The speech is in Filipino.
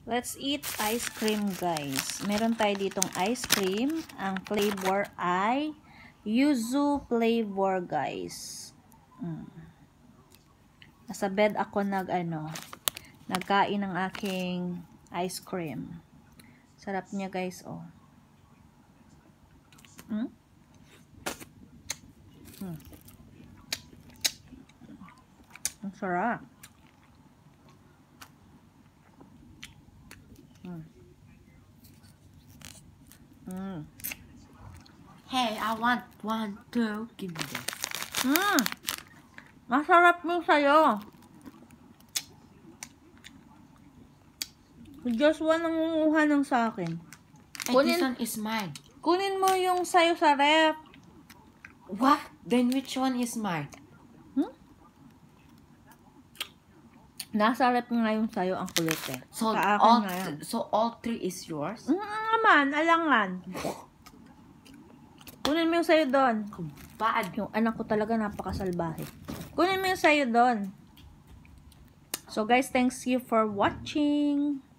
Let's eat ice cream, guys. Meron tayo ditong ice cream. Ang flavor ay yuzu flavor, guys. Nasa bed ako nagkain ng aking ice cream. Sarap niya, guys, oh. Ang sarap. Hey, I want one, two. Give me that. Masarap yung sayo. Joshua nangunguha ng sa akin. This one is mine. Kunin mo yung sayo sa ref. What? Then which one is mine? Nasa ref nga yung sayo, ang kulit eh. So all three is yours? Naman, alangan. Kunin mo yung sayo doon. Bad. Yung anak ko talaga napakasalbahe. Kunin mo yung sayo doon. So guys, thanks you for watching.